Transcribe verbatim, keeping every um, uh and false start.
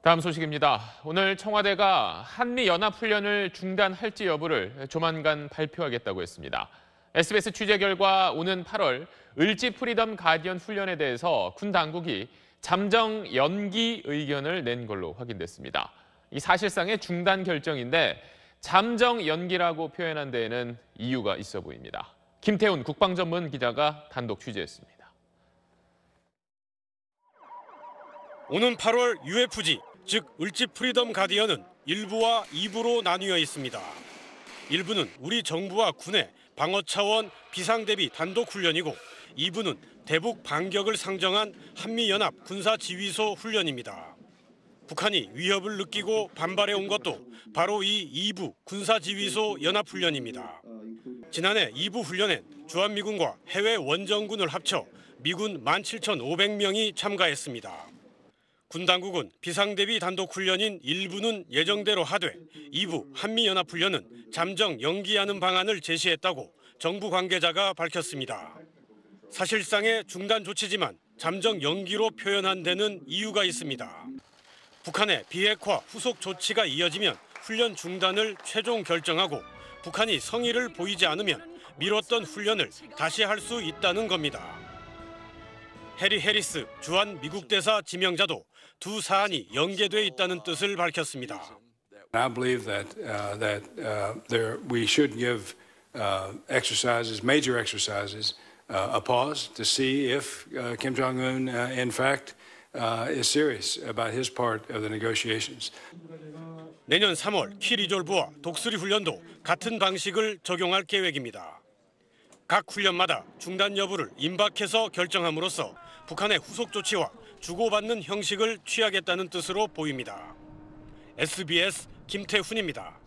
다음 소식입니다. 오늘 청와대가 한미연합훈련을 중단할지 여부를 조만간 발표하겠다고 했습니다. 에스비에스 취재 결과 오는 팔월 을지 프리덤 가디언 훈련에 대해서 군 당국이 잠정 연기 의견을 낸 걸로 확인됐습니다. 이 사실상의 중단 결정인데 잠정 연기라고 표현한 데에는 이유가 있어 보입니다. 김태훈 국방전문 기자가 단독 취재했습니다. 오는 팔월 유에프지, 즉 을지 프리덤 가디언은 일 부와 이 부로 나뉘어 있습니다. 일 부는 우리 정부와 군의 방어 차원 비상대비 단독 훈련이고 이 부는 대북 반격을 상정한 한미연합 군사지휘소 훈련입니다. 북한이 위협을 느끼고 반발해 온 것도 바로 이 이 부 군사지휘소 연합훈련입니다. 지난해 이 부 훈련엔 주한미군과 해외 원정군을 합쳐 미군 만 칠천오백 명이 참가했습니다. 군 당국은 비상대비 단독 훈련인 일 부는 예정대로 하되 이 부 한미연합훈련은 잠정 연기하는 방안을 제시했다고 정부 관계자가 밝혔습니다. 사실상의 중단 조치지만 잠정 연기로 표현한 데는 이유가 있습니다. 북한의 비핵화 후속 조치가 이어지면 훈련 중단을 최종 결정하고 북한이 성의를 보이지 않으면 미뤘던 훈련을 다시 할 수 있다는 겁니다. 해리 해리스 주한 미국 대사 지명자도 두 사안이 연계돼 있다는 뜻을 밝혔습니다. I believe that uh, that uh, there we should give uh, exercises, major exercises, uh, a pause to see if uh, Kim Jong-un, uh, in fact, uh, is serious about his part of the negotiations. 내년 삼월 키리졸브와 독수리 훈련도 같은 방식을 적용할 계획입니다. 각 훈련마다 중단 여부를 임박해서 결정함으로써 북한의 후속 조치와 주고받는 형식을 취하겠다는 뜻으로 보입니다. 에스비에스 김태훈입니다.